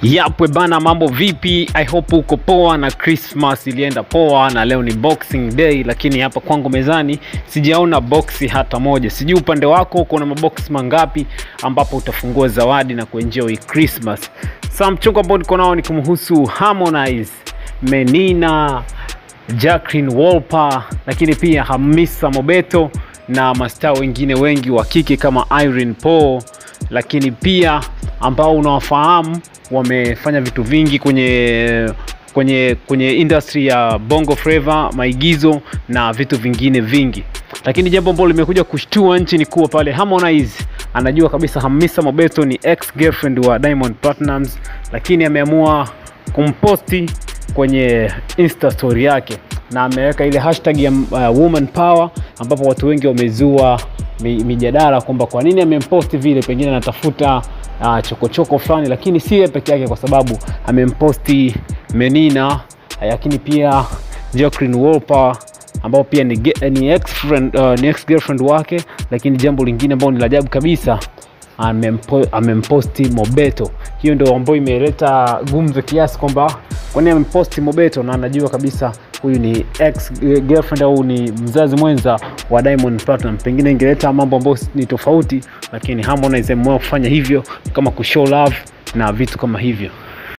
Yapwe bana, mambo vipi? I hope uko poa na Christmas ilienda poa na leo ni Boxing Day, lakini hapa kwangu mezani sijaona boxi hata moja. Sijui upande wako uko na mabox mangapi ambapo utafungua zawadi na kuenjoy Christmas. Sasa mchongo ambao niko nao ni kumhusu Harmonize, Menina, Jacqueline, Wolper, lakini pia Hamisa, Mobetto na mastaa wengine wengi wa kike kama Irene Paul, lakini pia ambao unawafahamu wamefanya vitu vingi kwenye industry ya Bongo Flava, maigizo na vitu vingine vingi. Lakini jambo ambalo limekuja kushtua nchi ni kuwa pale Harmonize anajua kabisa Hamisa Mobetto ni ex-girlfriend wa Diamond Platnumz, lakini ameamua kumposti kwenye Insta story yake na ameweka ile hashtag ya woman power, ambapo watu wengi wamezua mijadala kwamba kwa nini amemposti vile, pengine anatafuta chokochoko fulani. Lakini si yeye peke yake, kwa sababu amemposti Menina, lakini pia Jacqueline, Wolper ambao pia ni ex-girlfriend wake. Lakini jambo lingine ambalo ni la ajabu kabisa, amemposti Mobetto. Hiyo ndio ambayo imeleta gumzo kiasi kwamba kwa nini amemposti Mobetto na anajua kabisa huyu ni ex-girlfriend au ni mzazi mwenza wa Diamond Platnumz. Pengine ingeleta mambo ambayo ni tofauti, lakini Harmonize ameamua kufanya hivyo kama kushow love na vitu kama hivyo.